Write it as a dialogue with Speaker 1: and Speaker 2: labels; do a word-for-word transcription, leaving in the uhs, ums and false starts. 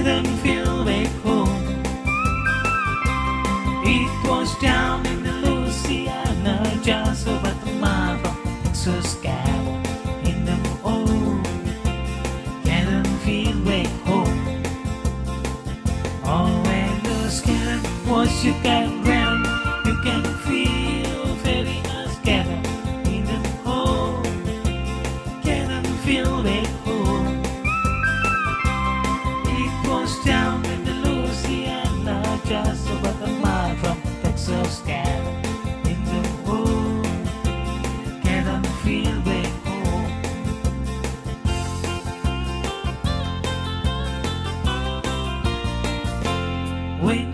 Speaker 1: Can't feel back home. It was down in the Louisiana, just over the mile from Texas, Cabo in the hole. Can't feel back home. Oh, when the skin was you can ground, you can feel very scattered in the hole. Can't feel back home. It was down in the Louisiana, just over the mile from Texas, Cabo in the hole. Can't feel back home. When